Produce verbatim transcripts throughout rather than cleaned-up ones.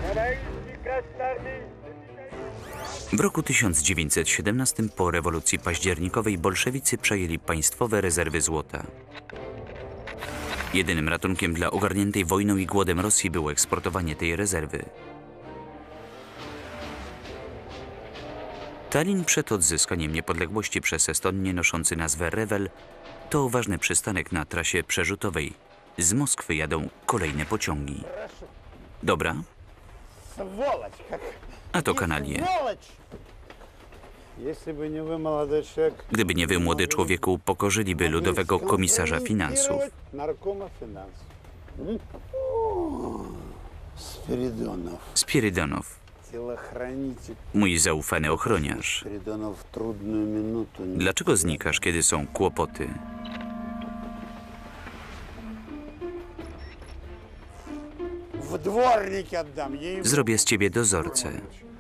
W roku tysiąc dziewięćset siedemnastym po rewolucji październikowej bolszewicy przejęli państwowe rezerwy złota. Jedynym ratunkiem dla ogarniętej wojną i głodem Rosji było eksportowanie tej rezerwy. Tallin przed odzyskaniem niepodległości przez Estonię noszący nazwę Revel to ważny przystanek na trasie przerzutowej. Z Moskwy jadą kolejne pociągi. Dobra? A to kanalie. Gdyby nie wy, młody człowieku, pokorzyliby ludowego komisarza finansów. Spirydonow. Mój zaufany ochroniarz. Dlaczego znikasz, kiedy są kłopoty? Zrobię z ciebie dozorcę.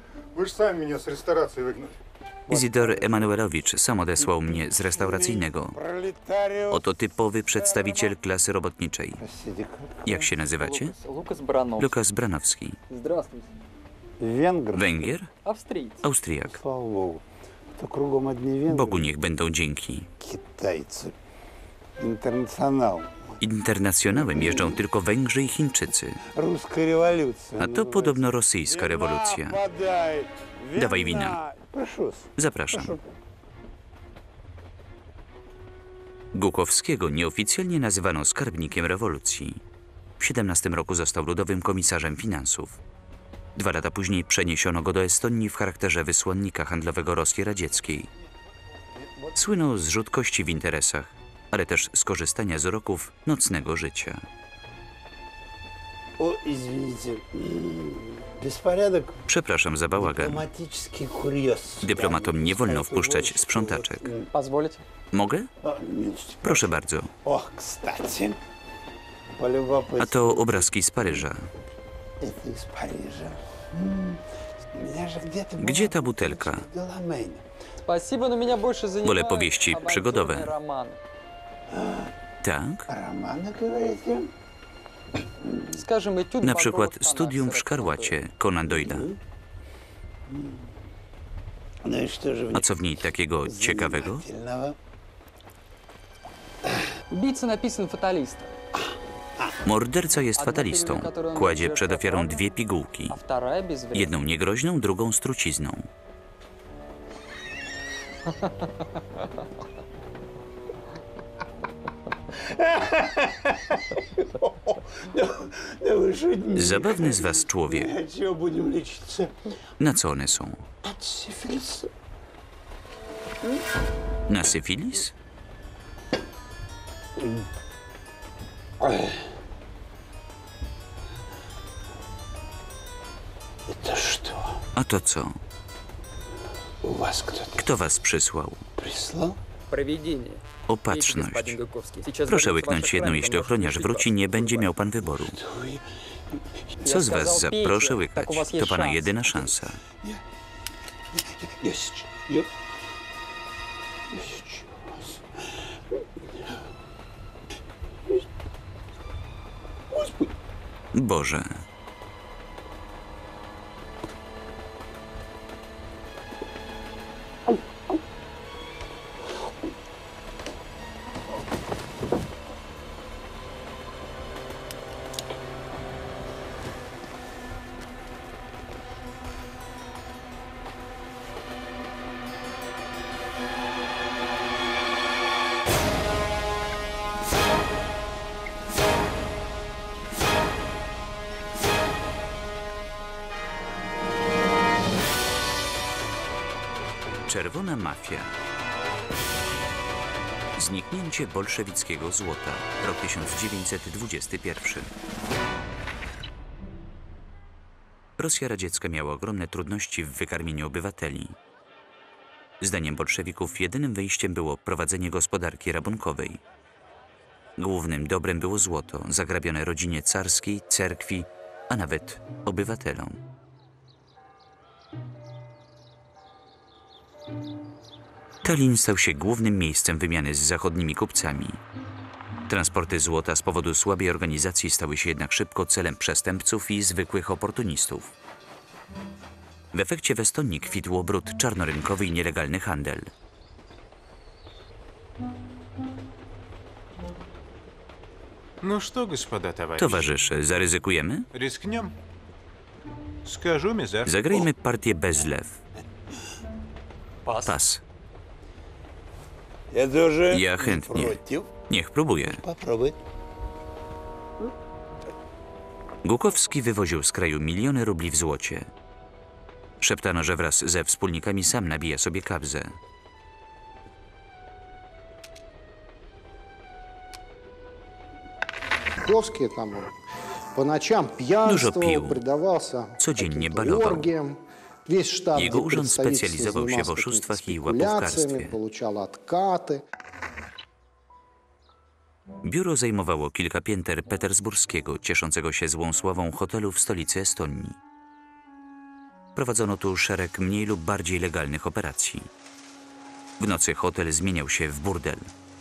Izidor Emanuelowicz sam odesłał mnie z restauracyjnego. Oto typowy przedstawiciel klasy robotniczej. Jak się nazywacie? Lukas Branowski. Węgier? Austriak. Bogu niech będą dzięki. Internacjonałem jeżdżą tylko Węgrzy i Chińczycy. A to podobno rosyjska rewolucja. Dawaj wina. Zapraszam. Gukowskiego nieoficjalnie nazywano skarbnikiem rewolucji. W siedemnastym roku został ludowym komisarzem finansów. Dwa lata później przeniesiono go do Estonii w charakterze wysłannika handlowego Rosji Radzieckiej. Słynął z rzutkości w interesach, ale też z korzystania z uroków nocnego życia. O, izwinicie. Bezporządek. Przepraszam za bałagan. Dyplomatom nie wolno wpuszczać sprzątaczek. Mogę? Proszę bardzo. A to obrazki z Paryża. Gdzie ta butelka? Wolę powieści przygodowe. Tak? Na przykład Studium w szkarłacie Conan Doyle'a. A co w niej takiego ciekawego? Morderca jest fatalistą. Kładzie przed ofiarą dwie pigułki. Jedną niegroźną, drugą z trucizną. Zabawny z was człowiek. Na co one są? Na syfilis? A to co? Kto was przysłał? Opatrzność. Proszę łyknąć jedną, jeśli ochroniarz wróci, nie będzie miał pan wyboru. Co z was za proszę łykać? To pana jedyna szansa. Boże. Czerwona mafia. Zniknięcie bolszewickiego złota. Rok tysiąc dziewięćset dwudziesty pierwszy. Rosja radziecka miała ogromne trudności w wykarmieniu obywateli. Zdaniem bolszewików jedynym wyjściem było prowadzenie gospodarki rabunkowej. Głównym dobrem było złoto, zagrabione rodzinie carskiej, cerkwi, a nawet obywatelom. Tallin stał się głównym miejscem wymiany z zachodnimi kupcami. Transporty złota z powodu słabej organizacji stały się jednak szybko celem przestępców i zwykłych oportunistów. W efekcie w Estonii kwitł obrót czarnorynkowy i nielegalny handel. Ну что, господа товарищи, Towarzysze, zaryzykujemy? рискнем? Скажу, Мизер. Zagrajmy partię bez lew. Pas. Я тоже Я не chętnie. против. Niech próbuje. Попробуй. Gukowski wywoził z kraju miliony rubli w złocie. Szeptano, że wraz ze wspólnikami sam nabija sobie kabzę. Жуковский там он по ночам пьянствовал, pił. предавался Codziennie каким-то balował. оргиям. Wесь штаб Jego urząd представительства specjalizował się w занимался oszustwach какими-то i łapówkarstwie. спекуляциями, получал откаты. Biuro zajmowało kilka pięter petersburskiego, cieszącego się złą sławą hotelu w stolicy Estonii. Prowadzono tu szereg mniej lub bardziej legalnych operacji. W nocy hotel zmieniał się w burdel.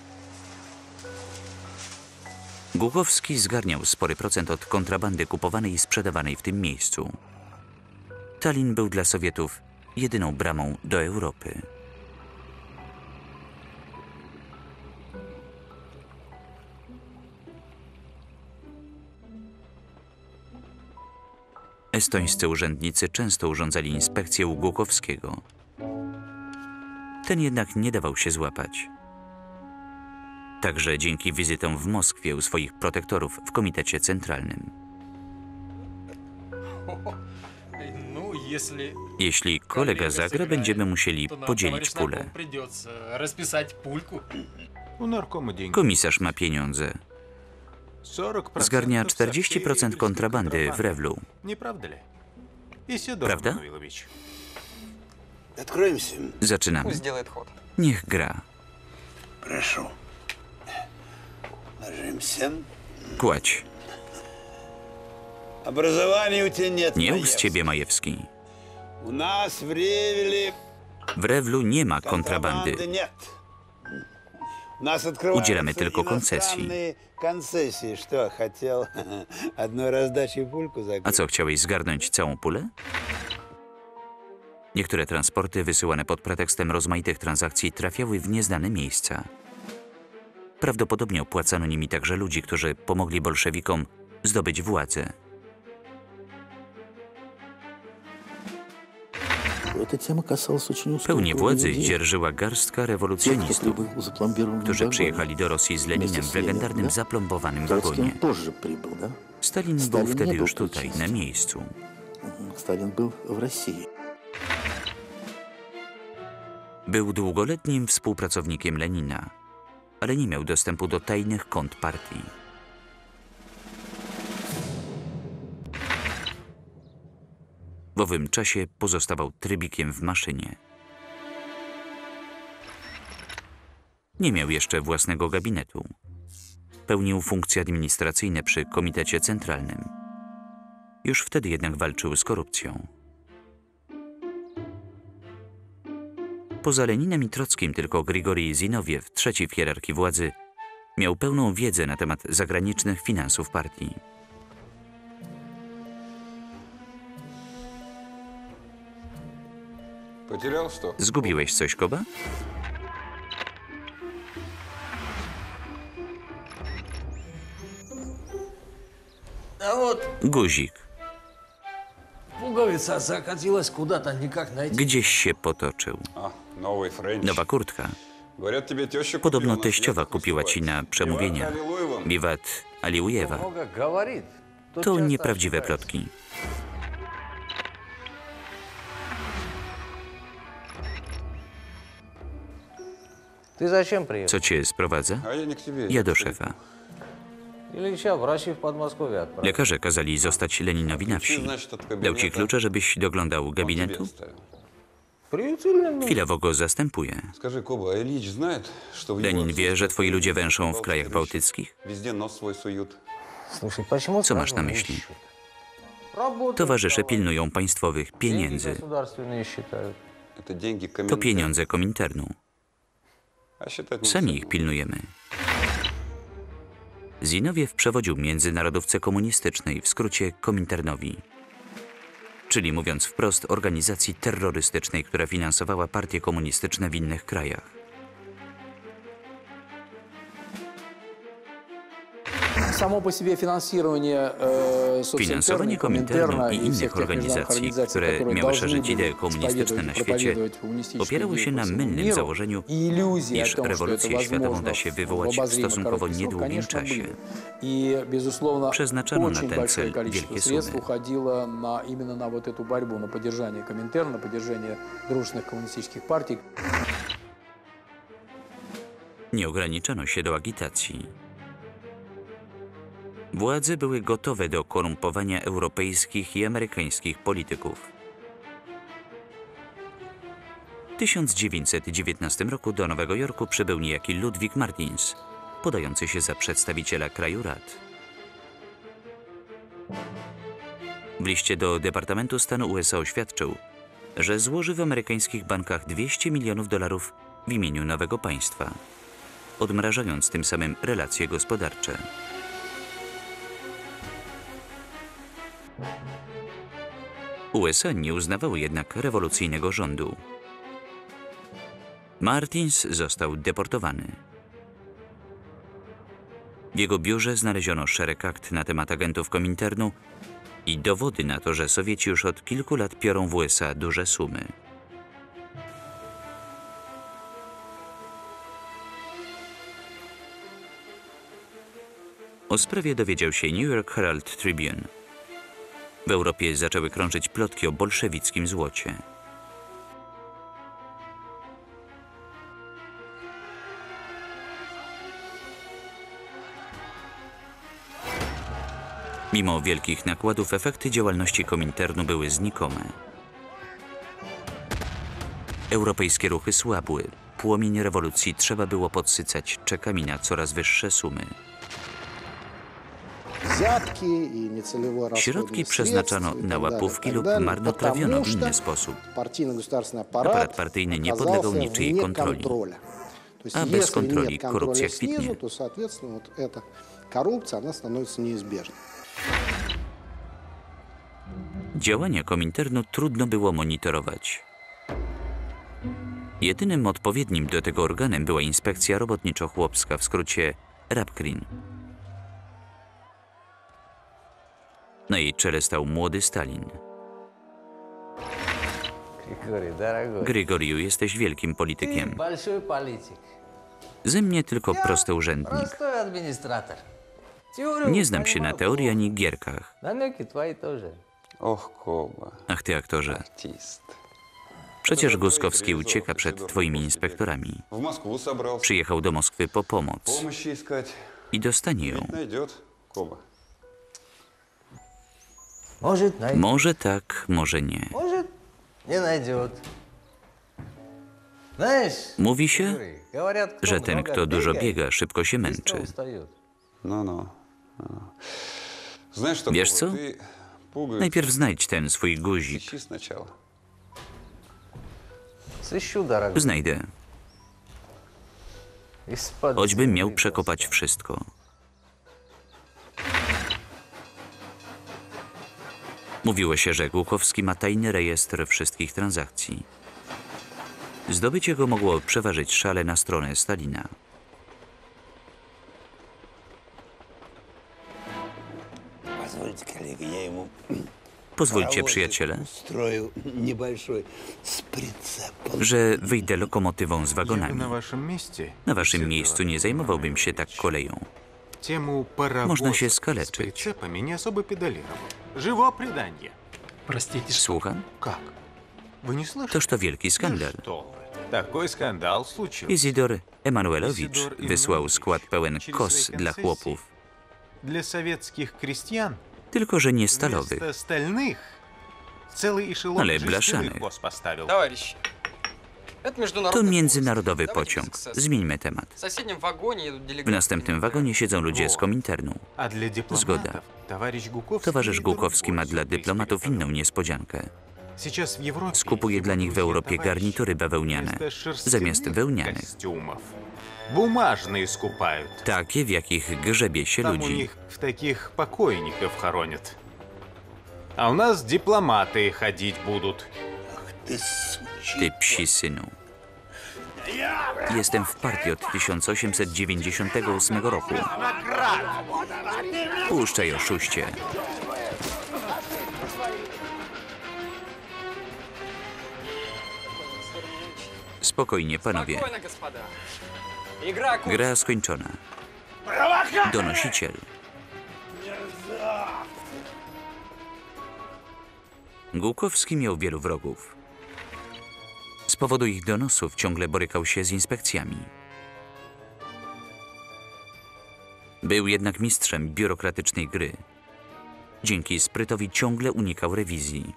Gukowski zgarniał spory procent od kontrabandy kupowanej i sprzedawanej w tym miejscu. Tallin był dla Sowietów jedyną bramą do Europy. Estońscy urzędnicy często urządzali inspekcję u Gukowskiego. Ten jednak nie dawał się złapać. Także dzięki wizytom w Moskwie u swoich protektorów w Komitecie Centralnym. Ну, если Jeśli kolega zagra, będziemy musieli то нам podzielić товарищ pulę. нарком придется расписать пульку. У наркома деньги. Komisarz ma pieniądze. сорок процентов Zgarnia со czterdzieści всей procent еврейской kontrabandy w Rewlu. Не правда ли? Исидор Правда? Мануилович. Откроемся. Zaczynamy. Пусть делает ход. Niech gra. Прошу. Ложимся. Kładź. Образования у тебя нет. Nie ów z Маевский. ciebie, Majewski. У нас в Ревеле W Rewlu nie ma kontrabandy. контрабанды нет. У нас открываются Udzielamy tylko koncesji. иностранные концессии. Что, хотел одной раздачей пульку закрыть? A co, chciałeś zgarnąć całą pulę? Niektóre transporty wysyłane pod pretekstem rozmaitych transakcji trafiały w nieznane miejsca. Prawdopodobnie opłacano nimi także ludzi, którzy pomogli bolszewikom zdobyć władzę. Pełnię władzy dzierżyła garstka rewolucjonistów, którzy przyjechali do Rosji z Leninem w legendarnym zaplombowanym wagonie. Stalin był wtedy już tutaj, na miejscu. Stalin był w Rosji. Był długoletnim współpracownikiem Lenina, ale nie miał dostępu do tajnych kont partii. W owym czasie pozostawał trybikiem w maszynie. Nie miał jeszcze własnego gabinetu. Pełnił funkcje administracyjne przy Komitecie Centralnym. Już wtedy jednak walczył z korupcją. Poza Leninem i Trockim tylko Grigorij Zinowiew, trzeci w hierarchii władzy, miał pełną wiedzę na temat zagranicznych finansów partii. Zgubiłeś coś, Koba? А вот Guzik. пуговица закатилась куда-то, никак найти. Gdzieś się potoczył. A, nowy French. Nowa kurtka. Говорят, тебе теща Podobno купила, teściowa на kupiła ci na przemówienia. Biwat Aliujewa. Много говорит. Тут To часто nieprawdziwe ошибается. plotki. Ты зачем приехал? Co cię sprowadza? А я не к тебе. Ja do szefa. Ильича врачи в Подмосковье отправил. Lekarze kazali zostać Leninowi na wsi. Значит, от Dał ci кабинета klucze, żebyś doglądał он тебе gabinetu? оставил. Приютили меня. Chwilowo go zastępuje. Скажи, Коба, а Ильич знает, что в его Lenin wie, że отсутствие twoi ludzie węszą w Балтийские krajach рыщи bałtyckich? Wезде нос свой суют. Слушай, почему Co masz сразу na не myśli? ищут? Работают, Towarzysze давай. pilnują państwowych Деньги pieniędzy. государственные считают. Это деньги To Коминтерна. pieniądze Kominternu. А считать не Sami все ich pilnujemy. Zinowiew przewodził międzynarodówce komunistycznej, w skrócie Kominternowi, czyli mówiąc wprost organizacji terrorystycznej, która finansowała partie komunistyczne w innych krajach. Samo po sobie finansowanie, Finansowanie Kominternu i innych organizacji, które miały szerzyć idee komunistyczne na świecie, opierało się na mylnym założeniu, iż rewolucję światową da się wywołać w stosunkowo niedługim czasie. Przeznaczano na ten cel wielkie sumy. Nie ograniczono się do agitacji. Władze były gotowe do korumpowania europejskich i amerykańskich polityków. W tysiąc dziewięćset dziewiętnastym roku do Nowego Jorku przybył niejaki Ludwig Martins, podający się za przedstawiciela kraju rad. W liście do Departamentu Stanu U S A oświadczył, że złoży w amerykańskich bankach dwieście milionów dolarów w imieniu nowego państwa, odmrażając tym samym relacje gospodarcze. U S A nie uznawały jednak rewolucyjnego rządu. Martins został deportowany. W jego biurze znaleziono szereg akt na temat agentów Kominternu i dowody na to, że Sowieci już od kilku lat piorą w U S A duże sumy. O sprawie dowiedział się New York Herald Tribune. W Europie zaczęły krążyć plotki o bolszewickim złocie. Mimo wielkich nakładów, efekty działalności Kominternu były znikome. Europejskie ruchy słabły. Płomień rewolucji trzeba było podsycać czekami na coraz wyższe sumy. Środki przeznaczano na łapówki lub marnotrawiono w inny sposób. Aparat partyjny nie podlegał niczyjej kontroli, a bez kontroli korupcja kwitnie. Działania Kominternu trudno było monitorować. Jedynym odpowiednim do tego organem była inspekcja robotniczo-chłopska, w skrócie Rabkrin. Na jej czele stał młody Stalin. Grigoriu, jesteś wielkim politykiem. Ze mnie tylko prosty urzędnik. Nie znam się na teorii ani gierkach. Ох, Коба. Ach ty, aktorze. Артист. Przecież Guskowski ucieka przed twoimi inspektorami. В Москву собрался. Przyjechał do Moskwy po pomoc Помощи искать. i dostanie ją. Найдет, Коба. Может, найдет. Może tak, może nie. Может, не найдет. Знаешь, Mówi się, Юрий, говорят, кто że ten, много kto dużo бегает, biega, szybko się быстро męczy. устает. Ну, ну. ну. Знаешь что, Wiesz Коба, co? ты пуговицу Najpierw znajdź ten swój guzik. ищи сначала. Сыщу, дорогой. Znajdę. Из-под Choćbym miał земли przekopać достал. wszystko. Mówiło się, że Głukowski ma tajny rejestr wszystkich transakcji. Zdobycie go mogło przeważyć szale na stronę Stalina. Позвольте, коллега, я ему Pozwólcie, przyjaciele, устроил небольшой с прицепом. że wyjdę lokomotywą z Я бы wagonami. на вашем месте Na waszym miejscu nie zajmowałbym się tak koleją. тему Można się паровозов с skaleczyć. прицепами не особо педалировал. Живо предание. Простите, что... Słucham? Как? Вы не слышали? Toż to wielki skandal. Ну что вы. Такой скандал случился. Izidor Emanuelowicz wysłał skład pełen kos dla chłopów, Для советских крестьян tylko że nie stalowych. вместо стальных целый эшелон Ale жестяных blaszanych. воз поставил. Товарищи, это To международный międzynarodowy поезд. Давайте pociąg. без эксцессов. Zmieńmy temat. В соседнем вагоне едут W делегаты. następnym wagonie siedzą ludzie z Kominternu. А для Zgoda. дипломатов товарищ Гуковский Towarzysz Głukowski ma другой dla сюрприз dyplomatów приготовил. inną niespodziankę. Сейчас в Европе Skupuje dla nich w Europie garnitury bawełniane, zamiast wełnianych. костюмов. Бумажные скупают. Takie, w jakich grzebie się Там у ludzi. них в таких покойников хоронят. А у нас дипломаты ходить будут. Ты сучий. Ty psi synu. Jestem w partii od tysiąc osiemset dziewięćdziesiątego ósmego roku. Puszczaj, oszuście. Spokojnie, panowie. Спокойно, господа. Игра окончена. Gra skończona. Donosiciel. Głukowski miał wielu wrogów. Z powodu ich donosów ciągle borykał się z inspekcjami. Był jednak mistrzem biurokratycznej gry. Dzięki sprytowi ciągle unikał rewizji.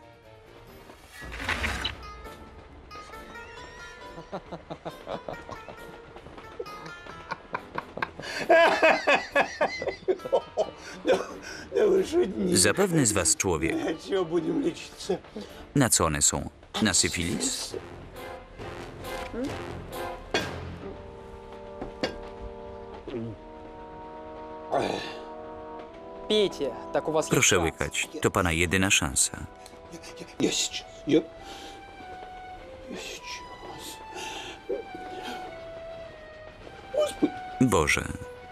Да вы шутник. Zapewne z was człowiek. А чего будем лечиться? Na co one są? Na syfilis? Пейте, так у вас есть Proszę шанс. łykać. To pana jedyna szansa. Я, я сейчас. Я, я сейчас. Boże.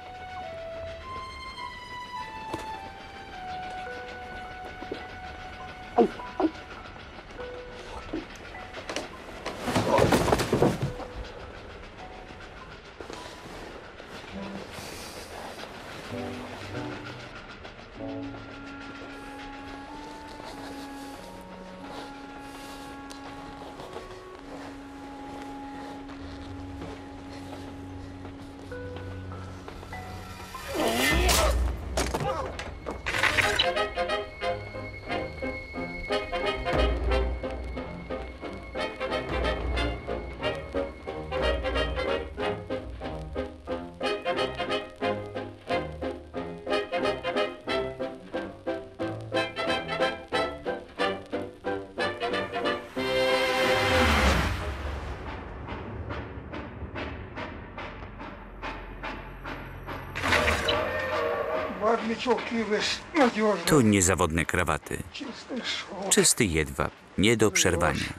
To niezawodne krawaty. Czysty jedwab. Nie do przerwania.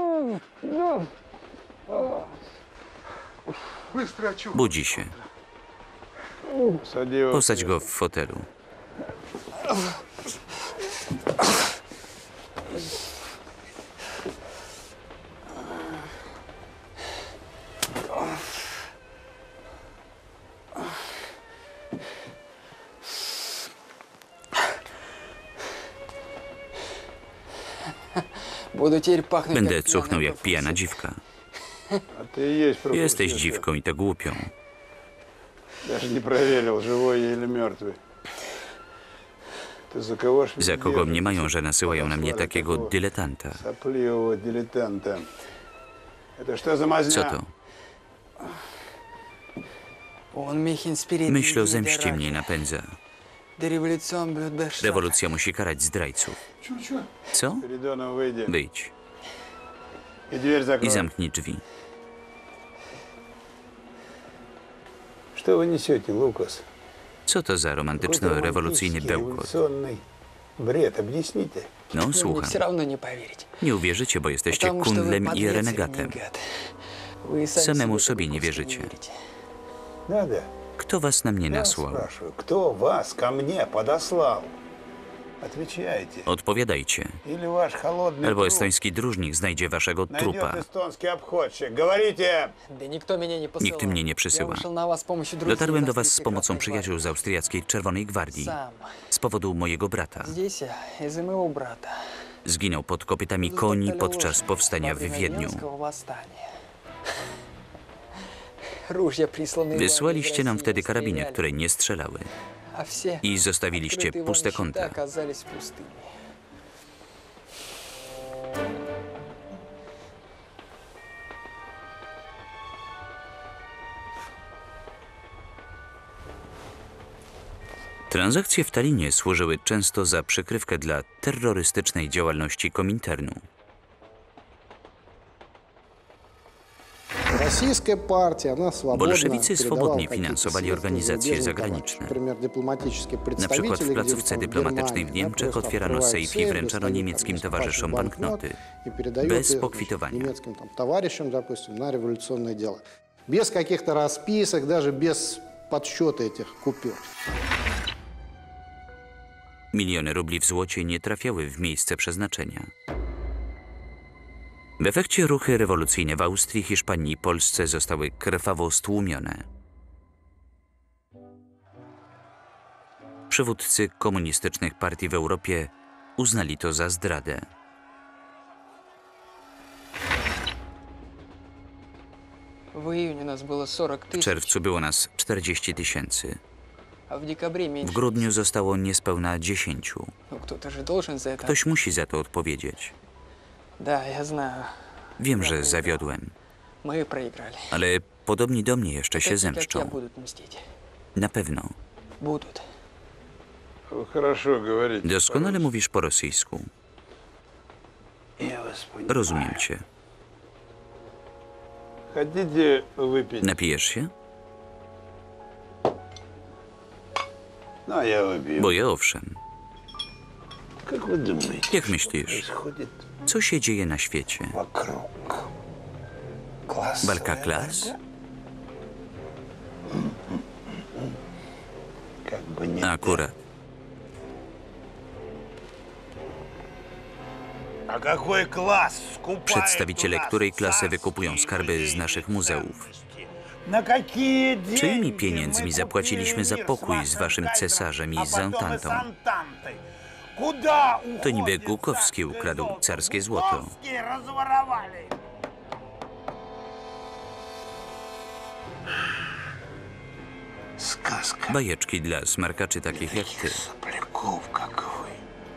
Budzi się. Сади его. Posadź go w fotelu. Буду теперь пахнуть Będę как cuchnął пьяная jak pijana dziwka. А ты и есть пропустил. Jesteś dziwką i to głupią. Даже не проверил, живой я или мертвый. Ты за кого ж меня Za kogo mnie держишь? mają, że nasyłają na mnie takiego dyletanta? Сопливого дилетанта. Это что за мазня? Co to? Он mich inspiriert. Myśl o zemście mnie napędza. Die Revolution wird bestraft. Rewolucja musi karać zdrajców. Co? Передонов, выйди. Wyjdź И дверь i закрой. zamknij drzwi. Что вы несете, Лукас? Co to za Какой-то romantyczno-rewolucyjny романтический, bełkot? революционный бред. Объясните. No, Вы мне słucham. все равно не поверите. Nie uwierzycie, bo jesteście Потому что вы kundlem i подлец и renegatem. негод. Вы сами Samemu себе sobie как nie Лукас wierzycie. Да, да. Kto was na mnie Я nasłał? спрашиваю, кто вас ко мне подослал? Отвечайте. Odpowiadajcie. Или ваш холодный Albo труп estoński dróżnik znajdzie waszego найдет trupa. эстонский обходчик. Говорите! Да никто меня не посылал. Nikt mnie nie Я przysyła. вышел на вас с помощью друзей Dotarłem do из was z Австрийской pomocą Красной przyjaciół z austriackiej Czerwonej Gwardii. Сам. Z powodu mojego brata. Здесь я из-за моего брата. Zginął pod kopytami koni podczas powstania w Wiedniu. Wietniu. Wysłaliście nam wtedy karabiny, które nie strzelały. I zostawiliście puste konta. Transakcje w Tallinie służyły często za przykrywkę dla terrorystycznej działalności Kominternu. Российская партия, она свободно Bolszewicy передавала swobodnie какие-то finansowali средства organizacje зарубежным zagraniczne. товарищам. Например, дипломатические Na przykład w представители placówce где-то там в dyplomatycznej w Германии, да, Niemczech просто otwierano открывают sejf i сейф, wręczano достают niemieckim там towarzyszom несколько пачек banknoty банкнот и передают bez их, значит, pokwitowania. немецким там, товарищам, допустим, на революционное дело. Без каких-то расписок, даже без подсчета этих купюр. Miliony rubli w złocie nie trafiały w miejsce przeznaczenia. W efekcie ruchy rewolucyjne w Austrii, Hiszpanii i Polsce zostały krwawo stłumione. Przywódcy komunistycznych partii w Europie uznali to za zdradę. В июне нас было сорок W тысяч, czerwcu było nas czterdzieści tysięcy. а в декабре W меньше. grudniu zostało niespełna dziesięciu. Ну, кто-то же должен за это. Ktoś musi za to odpowiedzieć. Да, я знаю. Wiem, że zawiodłem, Мы проиграли. ale podobni do mnie jeszcze się Такие, как я, zemszczą. будут мстить. Na pewno. Будут. Хорошо говорить. Doskonale mówisz po rosyjsku. Я вас понимаю. Rozumiem cię. Хотите выпить? Napijesz się? Ну, я выпью. Bo ja owszem. Как вы думаете, Jak что myślisz, происходит co się dzieje na świecie? вокруг? Классовая Walka klas? борьба? Как бы не Akurat. А какой класс скупает Przedstawiciele у нас której klasy царские wykupują skarby z имения naszych и muzeów? ценности? На какие Czyimi деньги pieniędzmi мы zapłaciliśmy za купили мир pokój с z вашим waszym кайзером, cesarzem а i z потом и с Antantą? Антантой? Куда To niby уходит Gukowski царское ukradł золото? carskie złoto. Гуковские разворовали. Сказка Bajeczki dla smarkaczy takich jak ty. сопляков, как вы.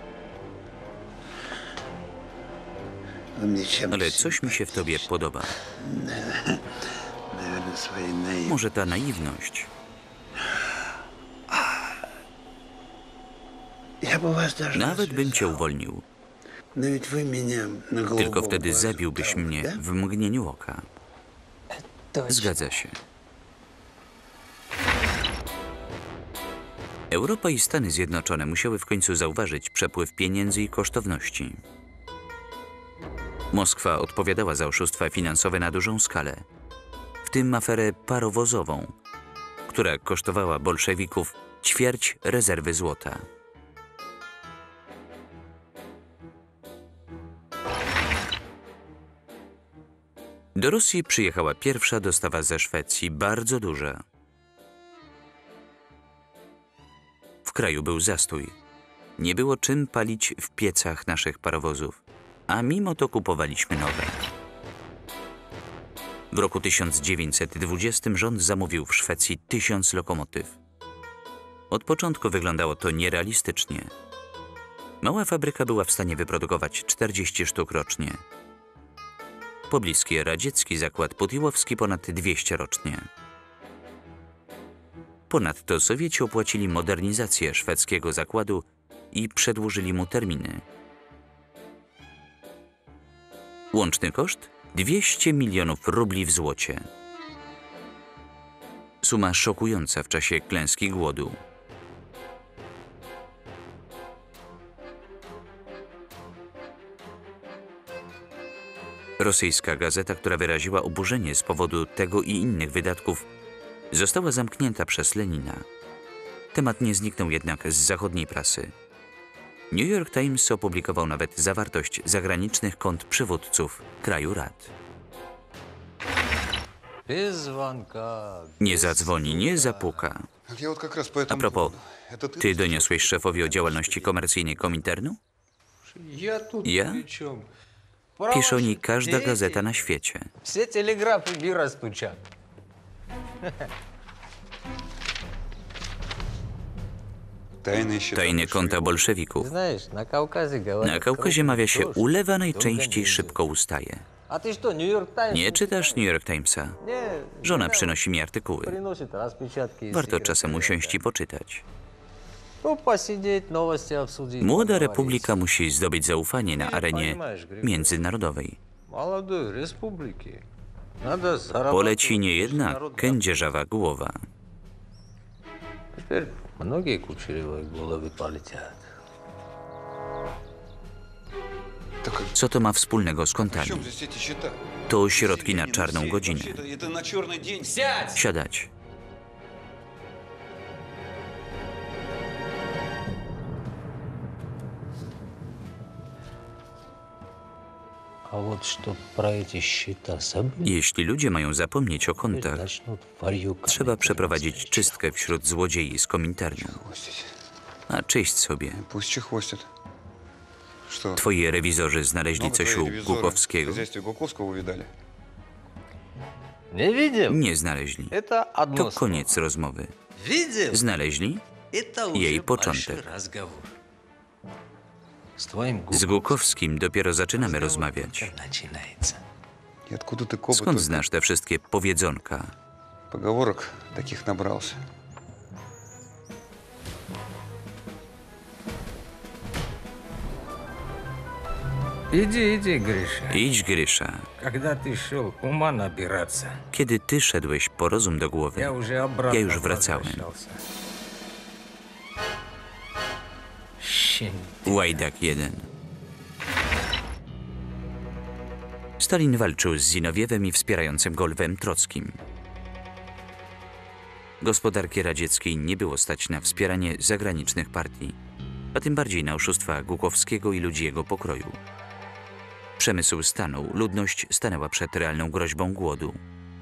Вы мне чем-то Ale coś mi się w tobie podoba. наверное, своей наивностью. Może ta naiwność. Я бы вас даже Nawet bym cię развязал. uwolnił. Но ведь вы меня на голубом Tylko wtedy глазу zabiłbyś дали, mnie да? w mgnieniu oka. Точно. Zgadza się. Europa i Stany Zjednoczone musiały w końcu zauważyć przepływ pieniędzy i kosztowności. Moskwa odpowiadała za oszustwa finansowe na dużą skalę, w tym aferę parowozową, która kosztowała bolszewików ćwierć rezerwy złota. Do Rosji przyjechała pierwsza dostawa ze Szwecji, bardzo duża. W kraju był zastój. Nie było czym palić w piecach naszych parowozów, a mimo to kupowaliśmy nowe. W roku tysiąc dziewięćset dwudziestym rząd zamówił w Szwecji tysiąc lokomotyw. Od początku wyglądało to nierealistycznie. Mała fabryka była w stanie wyprodukować czterdzieści sztuk rocznie. Pobliski radziecki zakład Putiłowski ponad dwieście rocznie. Ponadto Sowieci opłacili modernizację szwedzkiego zakładu i przedłużyli mu terminy. Łączny koszt? dwieście milionów rubli w złocie. Suma szokująca w czasie klęski głodu. Rosyjska gazeta, która wyraziła oburzenie z powodu tego i innych wydatków, została zamknięta przez Lenina. Temat nie zniknął jednak z zachodniej prasy. New York Times opublikował nawet zawartość zagranicznych kont przywódców kraju rad. Без звонка. Nie zadzwoni, nie zapuka. Я вот как раз по A этому propos, поводу. Это ты? ty doniosłeś szefowi o działalności komercyjnej Kominternu? Я тут Я? при чем? Pisze o niej każda gazeta na świecie. Все телеграфы мира стучат. Тайные счета. Tajne konta bolszewików. Знаешь, на Кавказе говорят... Na Kaukazie mawia się, дождь, ulewa долго najczęściej не szybko ustaje. А ты что, Нью-Йорк Таймс? Nie czytasz New York Timesa? Не, Żona przynosi mi artykuły. приносит распечатки из Warto игр. czasem usiąść i poczytać. Ну, посидеть, новости обсудить. Młoda поговорить. republika musi zdobyć zaufanie na Nie arenie pojmujesz, Grigorz. międzynarodowej. Молодой республики. Надо зарабатывать. Poleci nie чтобы jedna народ kędzierzawa głowa. Теперь многие кучерявые головы полетят. Co to ma wspólnego z kontami? здесь эти счета? To środki na czarną godzinę. Это, это на черный день. Сядь! Siadać. А вот что про эти счета забыли, Jeśli ludzie mają zapomnieć o kontach, начнут варью trzeba przeprowadzić czystkę wśród złodziei z Kominternu. Хвостить. A czyść sobie. Пусть чехвостят. Что? Twoi rewizorzy znaleźli Много coś твои u ревизоры в Głukowskiego? хозяйстве Głukowskiego увидали. Не видел? Nie znaleźli. Это одно To слово. koniec rozmowy. Видел? Znaleźli? Это уже Jej большой początek. разговор. С твоим Z Głukowskim dopiero zaczynamy rozmawiać. начинается. И откуда ты копы Skąd только znasz te wszystkie powiedzonka? поговорок таких набрался? Иди, иди, Гриша. Idź, Grysza. Когда ты шел ума набираться, Kiedy ty szedłeś po rozum do głowy, я уже обратно ja już wracałem. возвращался. Щень. Łajdak jeden. Stalin walczył z Zinowiewem i wspierającym go Lwem Trockim. Gospodarki radzieckiej nie było stać na wspieranie zagranicznych partii, a tym bardziej na oszustwa Głukowskiego i ludzi jego pokroju. Przemysł stanął, ludność stanęła przed realną groźbą głodu.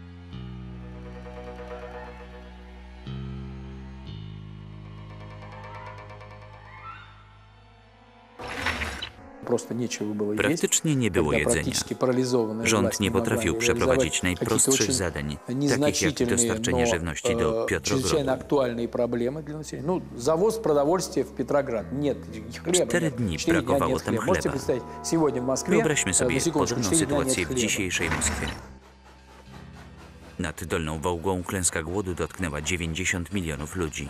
Просто нечего было есть, Praktycznie nie było когда jedzenia. практически парализованная Rząd власть nie не могла potrafił реализовать przeprowadzić какие-то najprostszych очень zadań, takich jak незначительные, dostarczenie но, żywności do э, Piotrogrodu. чрезвычайно актуальные проблемы для населения. Ну, завоз продовольствия в Петроград. Нет хлеба. Cztery нет. dni Четыре дня brakowało нет tam хлеба. Можете chleba. представить, сегодня в Москве, Wyobraźmy э, sobie на секундочку, podobną четыре дня нет sytuację w хлеба. dzisiejszej Moskwie. Nad Dolną Wołgą klęska głodu dotknęła dziewięćdziesiąt milionów ludzi.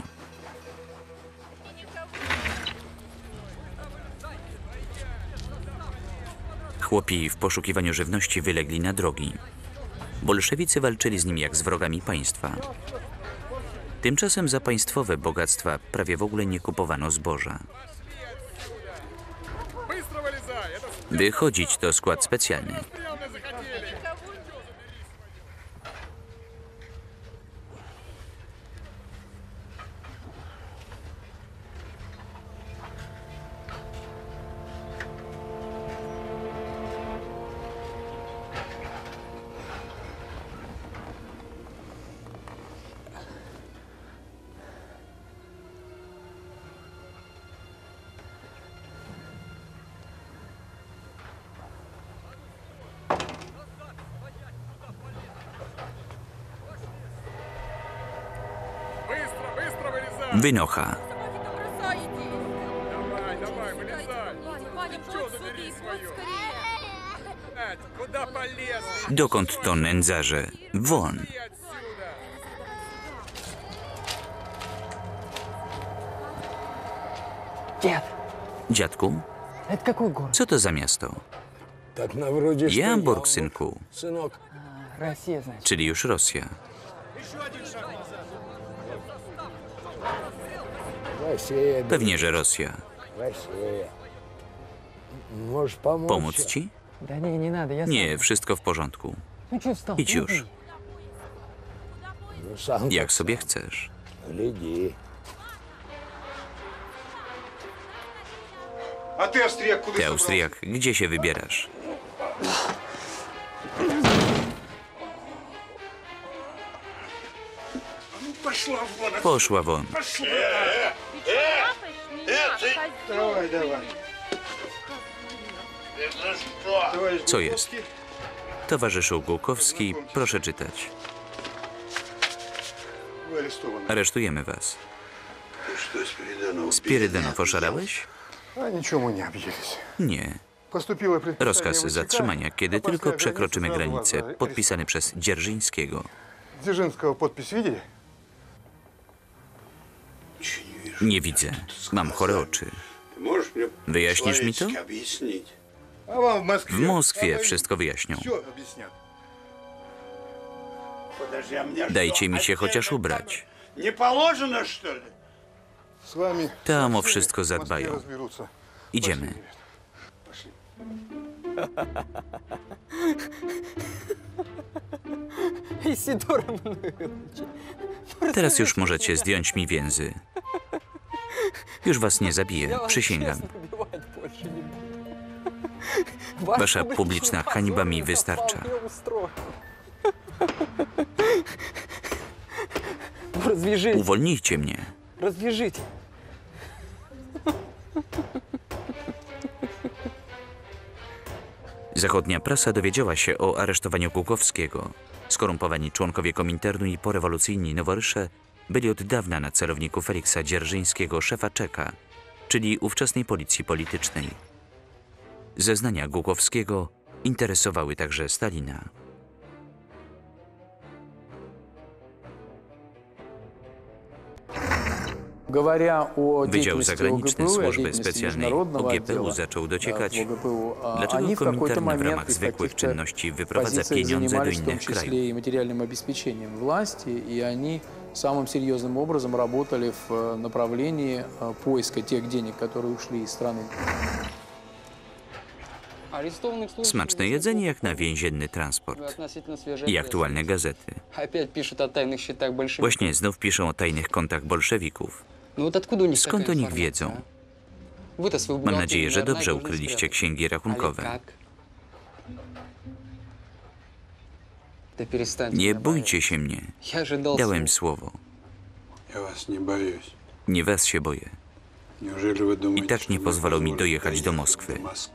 Chłopi w poszukiwaniu żywności wylegli na drogi. Bolszewicy walczyli z nimi jak z wrogami państwa. Tymczasem za państwowe bogactwa prawie w ogóle nie kupowano zboża. Wychodzić to skład specjalny. Wynocha. Dokąd to nędzarze? Won! Дед, Dziadku, это какой город? co to za miasto? Так на вроде что Jamburg, synku, А, сынок. Россия, значит. czyli już Rosja. Россия, Pewnie, że Rosja. Россия. Можешь помочь? Pomóc ci? Да не, не надо, я Nie, сам. wszystko w porządku. Ну что встал? Idź już, Иди. Ну, сам jak как sobie сам. chcesz. Гляди. А ты, австрияк, куда Ty, собрался? Austriak, gdzie się wybierasz? Пошла вон! Poszła won. Давай, давай. Товарищ Co jest? Глуховский, Towarzyszu Głukowski, proszę czytać. вы арестованы. Aresztujemy was. Что, Спиридонов? Spirydonow, oszalałeś? А ничего мы не обиделись. Nie. Поступило предписание Rozkaz ВЧК, zatrzymania, kiedy а после tylko границы przekroczymy сразу вас granicę, арестовали. podpisany przez Dzierżyńskiego. Дзержинского подпись видели? Nie widzę. Mam chore oczy. Wyjaśnisz mi to? А вам в Москве? W Moskwie wszystko wyjaśnią. Все объяснят. Dajcie mi się chociaż ubrać. Nie położono, что ли? С вами Tam o wszystko zadbają. разберутся. Idziemy. Исидор Мануилович. Teraz już możecie zdjąć mi więzy. Już was nie zabiję, przysięgam. Убивать больше не буду. Wasza publiczna hańba mi wystarcza. Развяжите, Uwolnijcie mnie. развяжите. Zachodnia prasa dowiedziała się o aresztowaniu Głogowskiego. Skorumpowani członkowie Kominternu i porewolucyjni noworysze byli od dawna na celowniku Feliksa Dzierżyńskiego, szefa Czeka, czyli ówczesnej policji politycznej. Zeznania Głogowskiego interesowały także Stalina. Wydział Zagraniczny Służby Specjalnej O G P U zaczął dociekać, dlaczego Komintern w ramach zwykłych czynności wyprowadza pieniądze do innych krajów. Самым серьезным образом работали в направлении поиска тех денег, которые ушли из страны. Smaczne jedzenie jak na więzienny transport. I aktualne gazety. Właśnie znów piszą o tajnych kontach bolszewików. Skąd o nich wiedzą? Mam nadzieję, że dobrze ukryliście księgi rachunkowe. Nie bójcie się mnie. Dałem słowo. Nie was się boję. I tak nie pozwolą mi dojechać do Moskwy.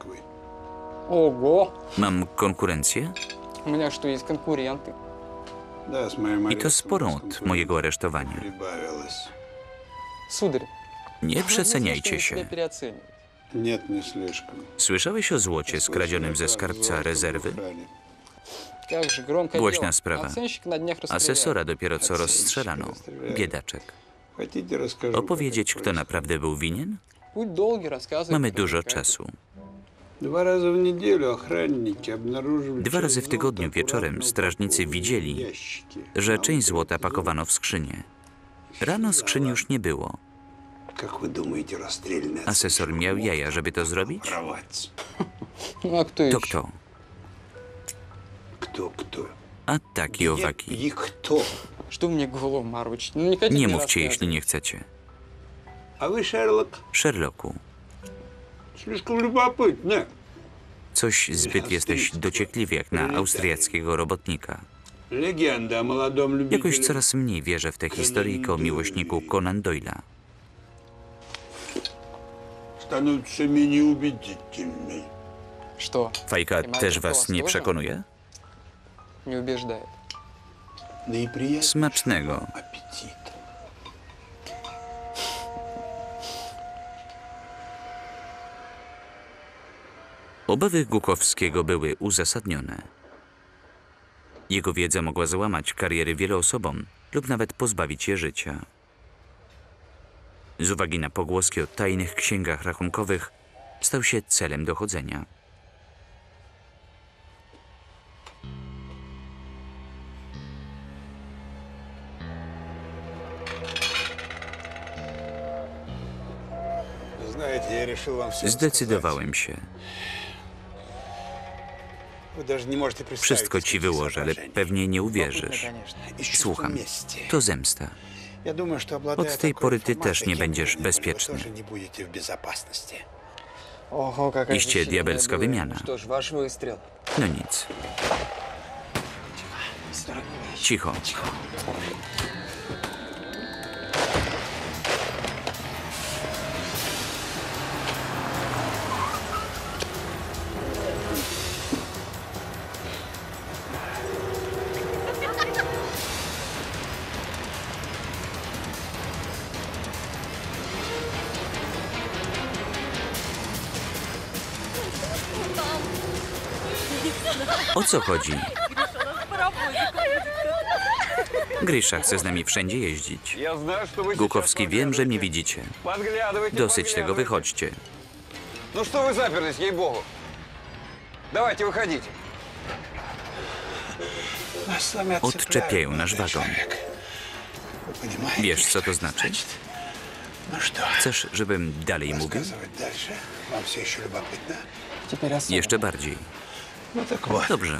Ого! Mam konkurencję? У меня что, есть конкуренты? I to sporą od mojego aresztowania. Сударь, Nie przeceniajcie тебя się. переоценивать. Нет, не слишком. Słyszałeś o złocie skradzionym ze skarbca rezerwy? Как же громко Głośna дело. sprawa. Оценщик на днях расстреляли. Asesora dopiero co rozstrzelano. Biedaczek. Хотите, расскажу? Opowiedzieć, kto naprawdę był winien? Путь долгий, рассказывай. Mamy про dużo Катю. czasu. Dwa razy w niedzielę охранники обнаружили... Dwa razy w tygodniu wieczorem strażnicy widzieli, że część złota pakowano w skrzynię. Rano skrzyni już nie było. Jak wy думаете, расстрельный Asesor miał jaja, żeby to zrobić? Ну а кто To еще? kto? Kto, kto? A taki owaki. I kto? Что мне голову морочить? Ну не хотите Nie мне mówcie, рассказывать? jeśli nie chcecie. A wy, Sherlock? Sherlocku, Слишком любопытно. coś zbyt jesteś dociekliwy jak na austriackiego robotnika. Legenda o молодом любителе... Jakoś coraz mniej wierzę w tę historyjkę o miłośniku Conan Doyle'a. Становится менее убедительной. Что? Fajka Понимаете, też что was вас nie тоже przekonuje? Не убеждает. Наиприятнейшего Smacznego. аппетита. Obawy Głogowskiego były uzasadnione. Jego wiedza mogła załamać kariery wielu osobom lub nawet pozbawić je życia. Z uwagi na pogłoski o tajnych księgach rachunkowych stał się celem dochodzenia. Знаете, я решил вам все Zdecydowałem się. Вы даже не можете представить, Wszystko ci какие wyłożę, ale соображения. pewnie nie uwierzysz. Конечно. И с чувством Słucham. мести. To zemsta. Я думаю, что, обладая Od tej такой pory ty информацией, też nie кем бы będziesz вы ни были, вы bezpieczny. тоже не будете в безопасности. Ого, какая Iście защитная diabelska была. wymiana. Что ж, ваш выстрел. No nic. Cicho. O co chodzi? Grisza chce z nami wszędzie jeździć. Я знаю, что вы Głogowski, wiem, że mnie widzicie. Подглядывайте, Dosyć tego, подглядывайте. wychodźcie. Ну что вы заперлись, ей-богу? Давайте, выходите. Odczepiają nasz wagon. Wiesz, co to znaczy? Chcesz, żebym dalej mówił? Jeszcze bardziej. Dobrze.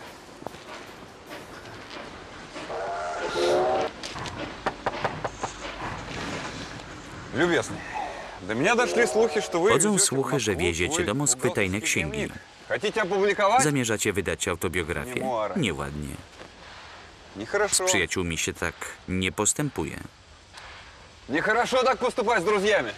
Любезный, до меня дошли слухи, что вы Chodzą везете в słuchy, że Москву wieziecie свой do Moskwy tajne французский księgi. мир. Хотите опубликовать? Zamierzacie wydać autobiografię? Nieładnie. Нехорошо. Z przyjaciółmi się tak nie postępuje. Нехорошо так поступать с друзьями.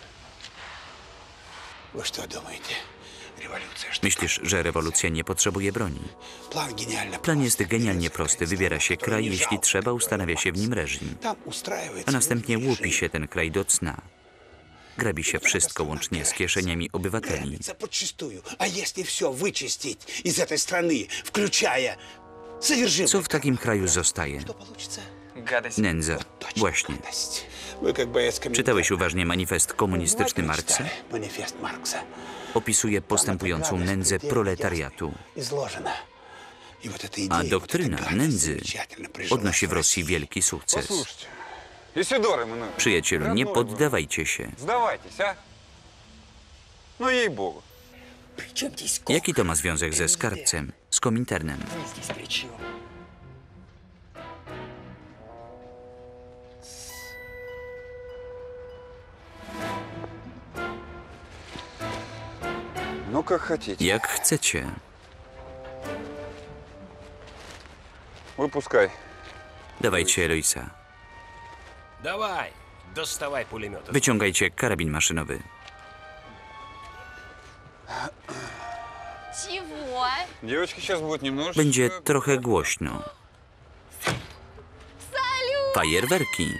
Вы что думаете? Революция, что Myślisz, że rewolucja nie potrzebuje broni? план гениально Plan jest genialnie prosty. Wybiera się kraj, jeśli trzeba, ustanawia się w nim reżim. Там устраивается A następnie мирное łupi решение. się ten kraj do cna. Grabi się wszystko łącznie z kieszeniami obywateli. Грабится подчистую. А если все вычистить из этой страны, включая содержимое, Co w takim kraju zostaje? что получится? Гадость. Nędza. Właśnie. Гадость. Вы как боец коменданта. Czytałeś uważnie manifest komunistyczny Marksa? Манифест Маркса. Opisuje postępującą nędzę proletariatu. Изложено. И вот эта A идея, doktryna вот эта гадость nędzy замечательно прижилась odnosi w в Rosji России. wielki sukces. Послушайте, Исидор Эммануилович, Przyjacielu, nie родной вы. poddawajcie się. Сдавайтесь, а? Ну, ей-богу. Причем здесь сколько? Jaki to ma związek ze skarbcem, z Kominternem? Вы здесь при чем? Ну, как хотите. Jak chcecie. Выпускай. Dawajcie Eloisa. Давай, доставай пулемет. Wyciągajcie karabin maszynowy. Чего? Девочки, сейчас будет немножечко... Będzie trochę głośno. Fajerwerki.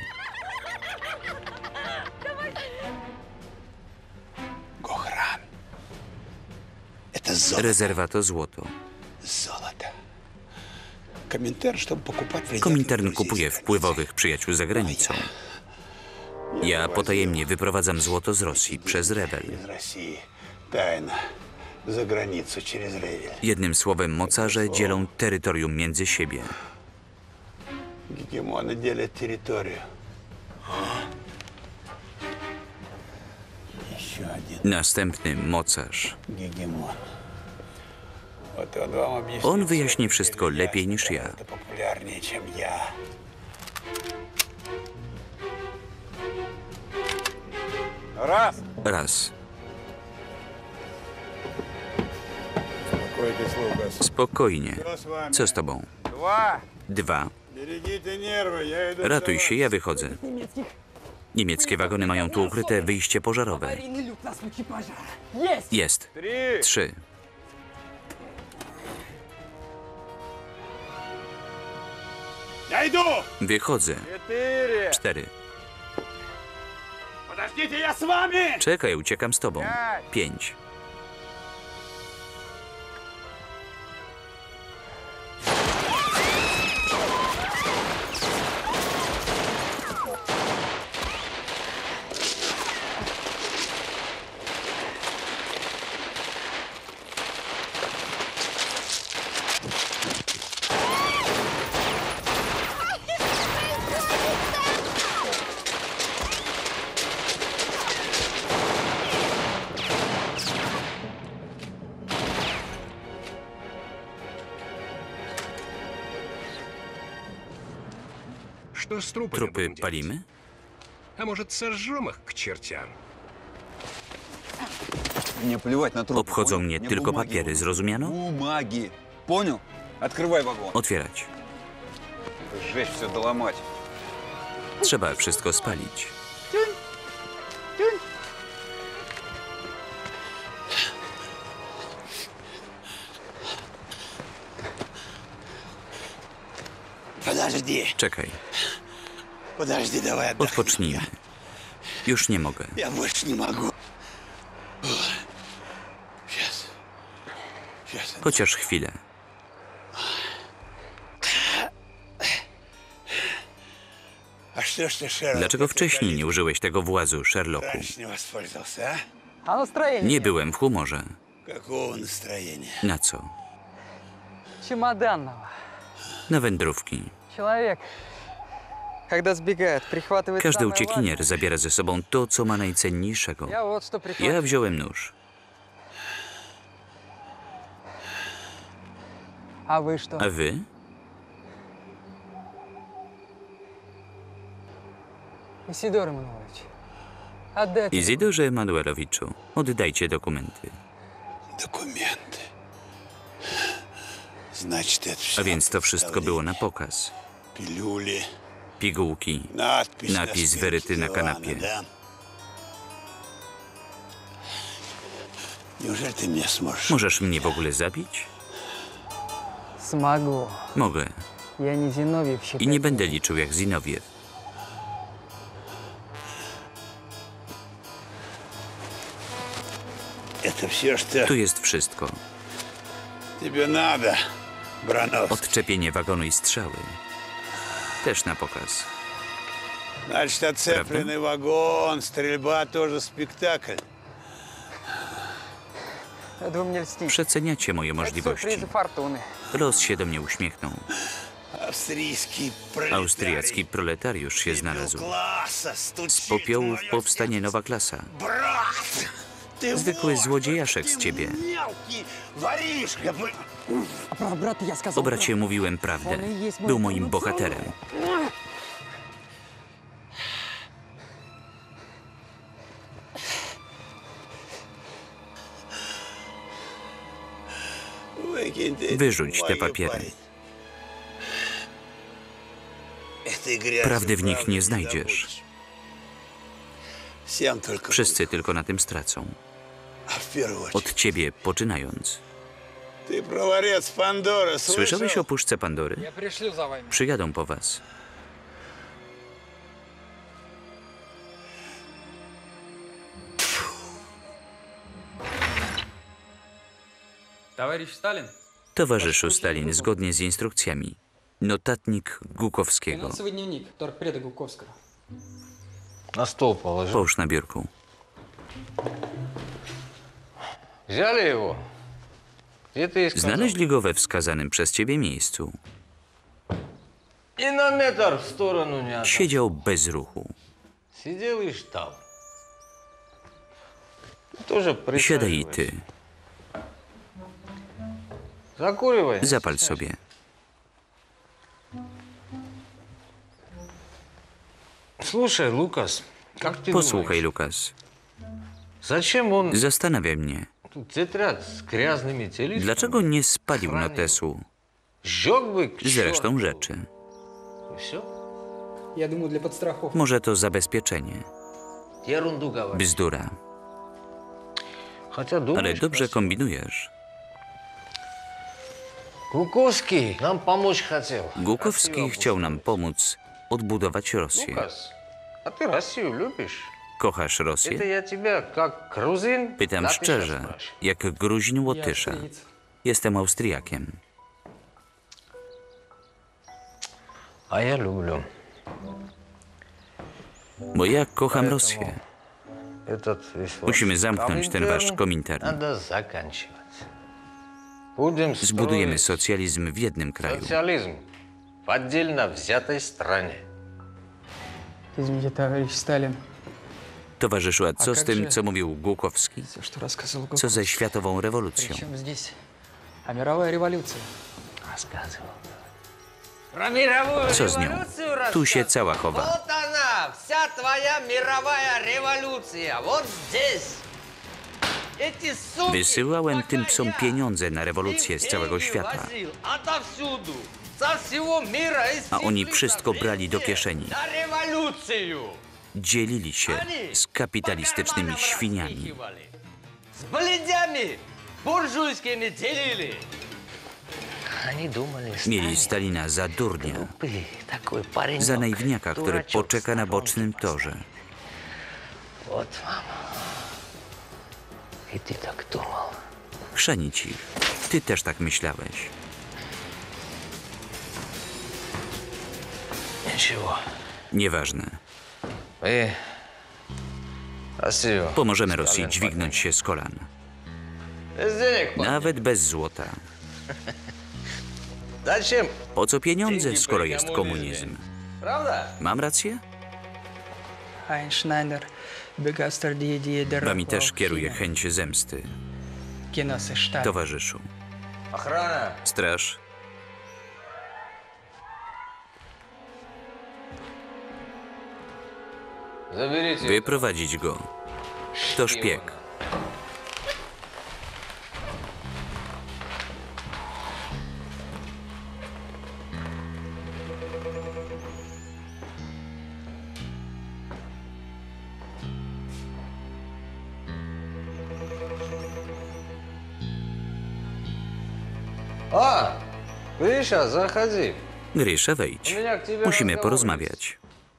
Гохран. Это золото. Rezerwa to złoto. Золото. Коминтерн, чтобы покупать влиятельных Komintern друзей kupuje за wpływowych przyjaciół za granicą. Ja potajemnie wyprowadzam złoto z Rosji przez Rewel. Из России. Тайно. За границу через Ревель. Jednym słowem, mocarze dzielą terytorium między siebie. Гегемоны делят территорию. Еще один Następny mocarz. гегемон. Вот он вам объяснит. On wyjaśni всё wszystko lepiej niż ja. Это популярнее, чем я. Раз. Raz. Какой-то слуга. Spokojnie. Что с вами? Co z tobą? Два. Dwa. Берегите нервы, я иду. Ratuj się, ja wychodzę. Niemieckie wagony mają tu ukryte wyjście pożarowe. Jest. Три. Trzy. Я иду! Wychodzę. Четыре. Cztery. Подождите, я с вами! Czekaj, uciekam z tobą. Pięć. Что с трупами Trupy будем делать? palimy? А может, сожжем их к чертям? Мне плевать на трупы. Obchodzą понял? mnie Мне tylko бумаги papiery, нужны. zrozumiano? Бумаги. Понял? Открывай вагон. Otwierać. Сжечь все, доломать. Trzeba wszystko spalić. Подожди, Czekaj, подожди, давай отдохнем. odpocznijmy. Już nie mogę. Я больше не могу. Сейчас. Сейчас. Chociaż chwilę. А что ж ты, Шерлок? Dlaczego wcześniej nie użyłeś tego włazu, Sherlocku? Раньше не воспользовался, а? А настроение? Nie byłem w humorze. Какого настроения? Na co? Чемоданного. na wędrówki. Человек, когда сбегает, прихватывает Każdy самое uciekinier zabiera ze sobą to, co ma najcenniejszego. важное. Я вот что прихватил. Ja wziąłem nóż. А вы что? A wy? Исидор Emanuelович, отдайте. Izidorze Emanuelowiczu, oddajcie dokumenty. Документы. Значит, это все A więc to wszystko było na pokaz. Пилюли. Pigułki, Надпись, napis wyryty na kanapie. Да? Неужели ты меня сможешь? Możesz mnie w ogóle zabić? Смогу. Mogę. Я не Зиновьев, считайте. I nie będę liczył jak Zinowiew. Это все, что Tu jest wszystko. тебе надо, Брановский. Odczepienie wagonu i strzały. Też na pokaz. Значит, отцепленный вагон, стрельба тоже спектакль. Это вы мне льстите. Przeceniacie moje Это możliwości. сюрпризы фортуны. Los się do mnie uśmiechnął. Австрийский пролетарий. Austriacki proletariusz się znalazł. Класса, стучит Z popiołów мое powstanie nowa klasa. Брат! Ты Zwykły вор, złodziejaszek z ты ciebie. мелкий воришка. Вы- А про брата я сказал. O bracie mówiłem prawdę. Był moim bohaterem. Выкинь ты эти Wyrzuć te бумаги, papiery. парень. Этой грязью Prawdy w nich правды nie znajdziesz. добудешь. Всем только Wszyscy tylko na tym stracą. А в первую очередь. Od ciebie poczynając. Ты проворец Пандоры, Słyszałeś слышал? o puszce Pandory? Я пришлю за вами. Przyjadą po was. Товарищ Сталин, Towarzyszu Stalin, zgodnie z instrukcjami. Notatnik Gukowskiego. финансовый дневник торгпреда Гуковского. На стол положи. Połóż na biurku. Взяли его? Где ты их сказал? Znaleźli go we wskazanym przez ciebie miejscu. И на метр в сторону не отошел. Siedział bez ruchu. Сидел и ждал. Ты тоже Siadaj i присаживайся. ty. Закуривай. Zapal sobie. Слушай, Лукас, как ты Posłuchaj, думаешь, Lukas. зачем он Zastanawia mnie, тут тетрадь с грязными телефонами? dlaczego nie spalił notesu Сжег бы к z resztą черту. rzeczy. И все? Я думаю, для подстраховки. Może to zabezpieczenie. Ерунду говоришь. Bzdura. Хотя Ale думаешь, dobrze красиво. kombinujesz. Гуковский нам помочь хотел. Gukowski Красиво chciał nam pomóc odbudować Rosję. Лукас, а ты Россию любишь? Kochasz Это Rosję? я тебя как грузин Pytam латыша szczerze, спрашиваю. jak Gruzin Я Łotysza. австриец. Jestem Austriakiem. А я люблю. Bo ja kocham Rosję. Этот весь ваш Musimy zamknąć ten wasz Komintern komintern. Надо заканчивать. Будем Zbudujemy строить socjalizm w jednym kraju. социализм в отдельно взятой стране. Извините, товарищ Сталин. Towarzyszu, a co A z jak tym, się- co mówił Głukowski? Все, что рассказывал Co ze Гуковский. światową rewolucją? Причем здесь? А мировая революция? Рассказывал. Про мировую Co z nią? революцию Tu się рассказывал. cała chowa. Вот она, вся твоя мировая революция. Вот здесь. Эти суки Wysyłałem tym psom пока я pieniądze na rewolucję z całego деньги świata, возил отовсюду, со всего мира, из a oni Tifлиса wszystko brali do везде, kieszeni. на революцию. Dzielili się Они z по kapitalistycznymi карманам świniami. распихивали. С бледями буржуйскими делили. Они думали, Mieli Stalina za durnia, Глупый такой парень. za naiwniaka, który Дурачок poczeka na сторонки bocznym поставил. torze. Вот, мама. И ты так думал. Chrzanić ich. Ty też tak myślałeś. Ничего. Nieważne. И Россию. Pomożemy Rosji dźwignąć się z kolan. Без денег, парень. Nawet bez złota. Зачем? Po co pieniądze, skoro jest komunizm? Правда? Mam rację? Ein Schneider begeistert die Idee der Wami też kieruje Kino. chęć zemsty. Genosse Stahl. Towarzyszu. Охрана. Straż. Заберите. Wyprowadzić go. To szpieg. А, Гриша, заходи. Grysza, wejdź. Musimy porozmawiać.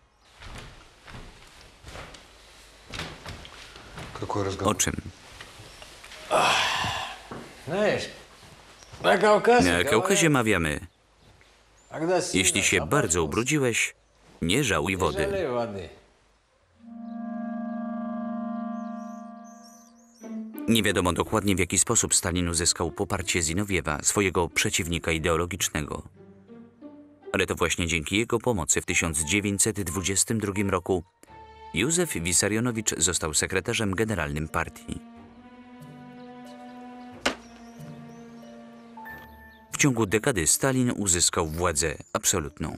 Какой O разговор? czym? Знаешь, на Кавказе Na Kaukazie говорят, mawiamy, когда сильно jeśli się bardzo обожглся, ubrudziłeś, nie żałuj не wody. жалей воды. Nie wiadomo dokładnie, w jaki sposób Stalin uzyskał poparcie Zinowiewa, swojego przeciwnika ideologicznego. Ale to właśnie dzięki jego pomocy w tysiąc dziewięćset dwudziestym drugim roku Józef Wisarionowicz został sekretarzem generalnym partii. W ciągu dekady Stalin uzyskał władzę absolutną.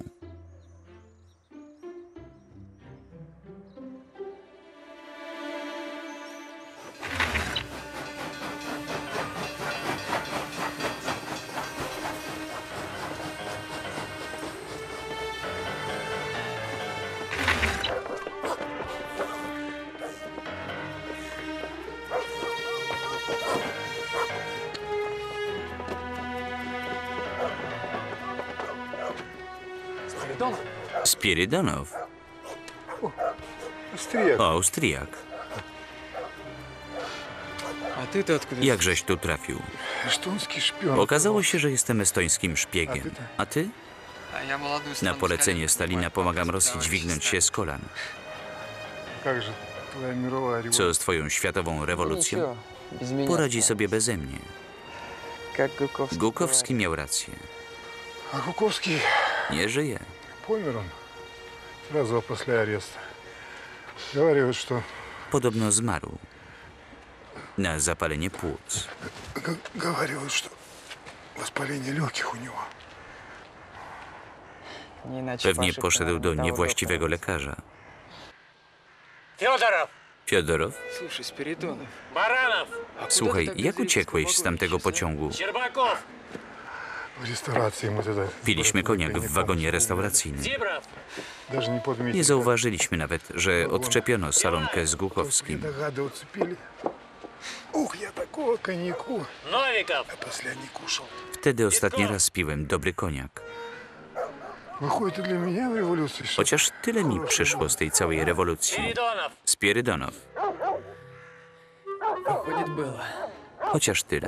Spirydonow. Австрияк. O, Austriak. A ty to откуда? Jakżeś tu trafił? Эстонский шпион. Okazało się, że jestem estońskim szpiegiem. A ty? A ja молодую Na страну polecenie Сталина Stalina pomagam Rosji dźwignąć się z kolan. Как же твоя мировая революция? Co z twoją światową rewolucją? Ничего, без меня. Poradzi sobie beze mnie. Как Гуковский. Gukowski miał rację. А Гуковский Nie żyje. помер он сразу после ареста. Говорил, что Podobno zmarł. Na zapalenie płuc. г- говорил, что воспаление легких у него. Не иначе Pewnie Пашик, poszedł наверное, do того niewłaściwego доктора. lekarza. Федоров! Fiodorow? Слушай, Спиридонов. Баранов! А куда Słuchaj, ты так jak быстро uciekłeś из z вагона tamtego исчез, а? pociągu? Щербаков! В ресторации мы тогда... Piliśmy koniak w wagonie restauracyjnym. Зибров! Даже не подметили. Nie zauważyliśmy nawet, że odczepiono salonkę z Не Gukowskim. догадываться пили. Ух, я такого коньяку. Новиков! А последний кушал. Wtedy ostatni raz piłem dobry koniak. Выходит, и для меня в революции что Chociaż tyle mi przyszło z tej całej rewolucji. Спиридонов! Spirydonow. Выходит, было. Chociaż tyle.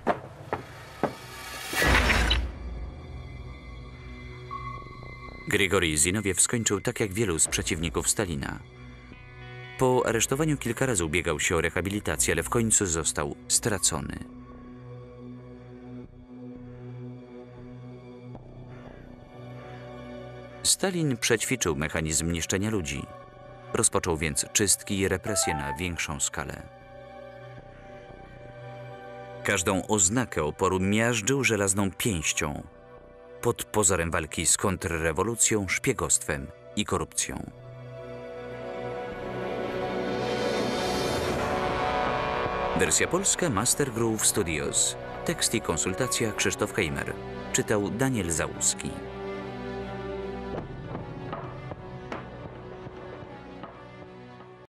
Grigorij Zinowiew skończył tak jak wielu z przeciwników Stalina. Po aresztowaniu kilka razy ubiegał się o rehabilitację, ale w końcu został stracony. Stalin przećwiczył mechanizm niszczenia ludzi. Rozpoczął więc czystki i represje na większą skalę. Każdą oznakę oporu miażdżył żelazną pięścią, pod pozorem walki z kontrrewolucją, szpiegostwem i korupcją. Wersja polska Master Groove Studios. Tekst i konsultacja Krzysztof Heimer. Czytał Daniel Załuski.